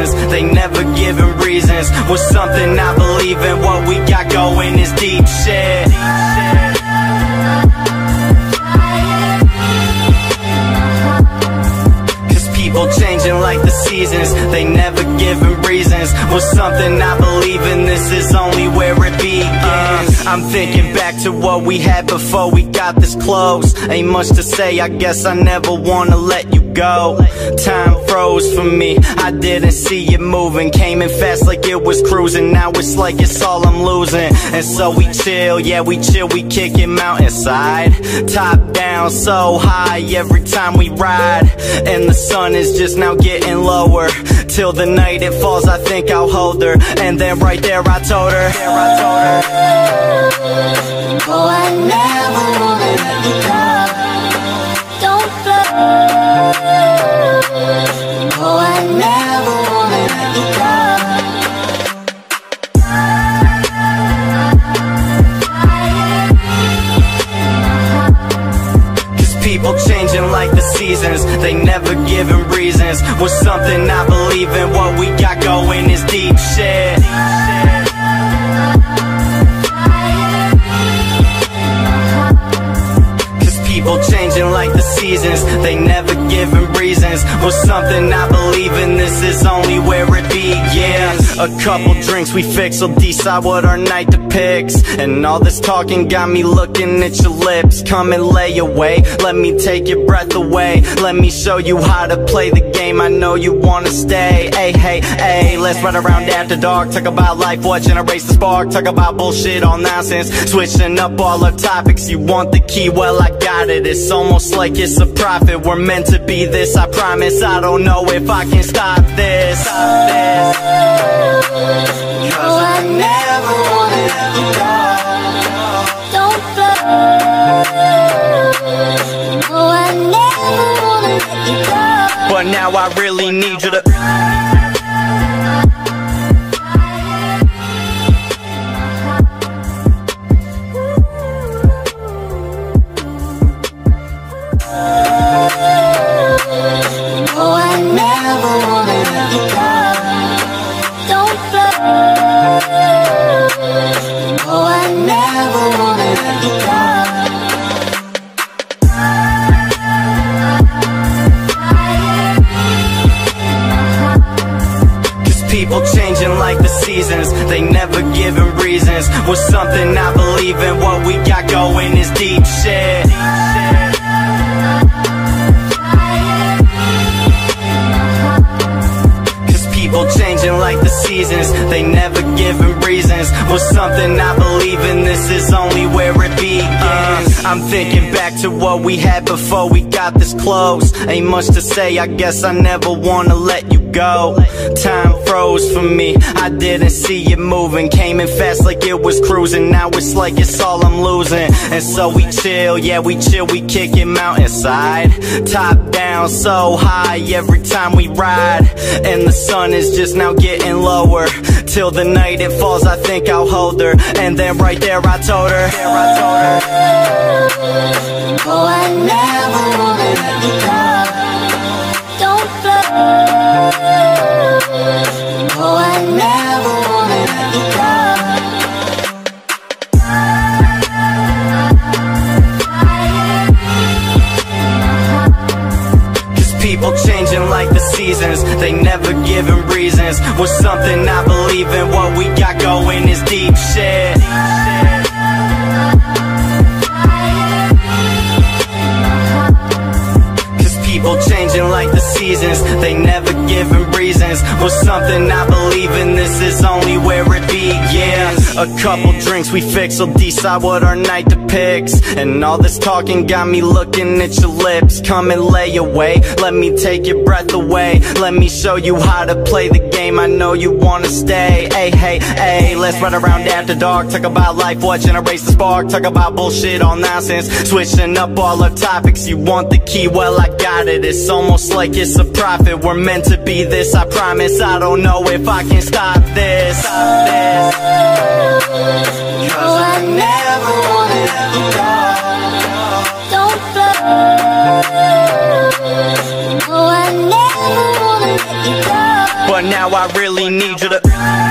seasons, they never giving reasons. Was something I believe in, what we got going is deep shit. People changing like the seasons, they never giving reasons. Was something I believe in, this is only where it begins. I'm thinking back to what we had before we got this close. Ain't much to say, I guess I never wanna let you go. Time froze for me, I didn't see it moving. Came in fast like it was cruising, now it's like it's all I'm losing. And so we chill, yeah we chill, we kick it mountainside. Top down, so high every time we ride. And the sun is just now getting lower. Till the night it falls, I think I'll hold her. And then right there I told her, oh, I never wanna let you go. Don't go. Oh, I never wanna let you go. people changing like the seasons, they never giving reasons. Was something I believe in, what we got going is deep shit. People changing like the seasons, they never giving reasons. Was something I believe in, this is only where it begins. A couple drinks we fix, we'll decide what our night depicts. And all this talking got me looking at your lips. Come and lay away, let me take your breath away. Let me show you how to play the game, I know you wanna stay. Hey, hey, hey, let's run around after dark. Talk about life, what generates the spark. Talk about bullshit, all nonsense. Switching up all our topics, you want the key, well I got it. It's almost like it's a profit, we're meant to be this, I promise. I don't know if I can stop this. Cause I never wanna let you go. Don't go. Oh, I never wanna let you go. But now I really need you to oh, I never wanna let you go. Don't go. Oh, I never wanna let you go. people changing like the seasons, they never giving reasons. Was something I believe in, what we got going is deep shit. People changing like the seasons, they never giving reasons. Was something I believe in, this is only where it begins. I'm thinking back to what we had before we got this close. Ain't much to say, I guess I never wanna let you go. Time froze for me, I didn't see it moving. Came in fast like it was cruising, now it's like it's all I'm losing. And so we chill, yeah we chill, we kick it mountainside. Top down, so high every time we ride. And the sun is just now getting lower. Till the night it falls, I think I'll hold her. And then right there I told her, oh, I never wanna let you go. Don't go. Oh, I never wanna let you go. people changing like the seasons, they never giving reasons. Was something I believe in, what we got going is deep shit. People changing like the seasons, they never giving reasons. Was something I believe in, this is only where it begins. A couple drinks we fix, we'll decide what our night depicts. And all this talking got me looking at your lips. Come and lay away, let me take your breath away. Let me show you how to play the game, I know you wanna stay. Hey, hey, hey, let's run around after dark. Talk about life, what generates the spark. Talk about bullshit, all nonsense. Switching up all our topics, you want the key, well I got it. It's almost like it's a profit, we're meant to be this, I promise. I don't know if I can stop this. Oh, I never wanna let you go. Don't go. Oh, I never wanna let you go. but now I really need you to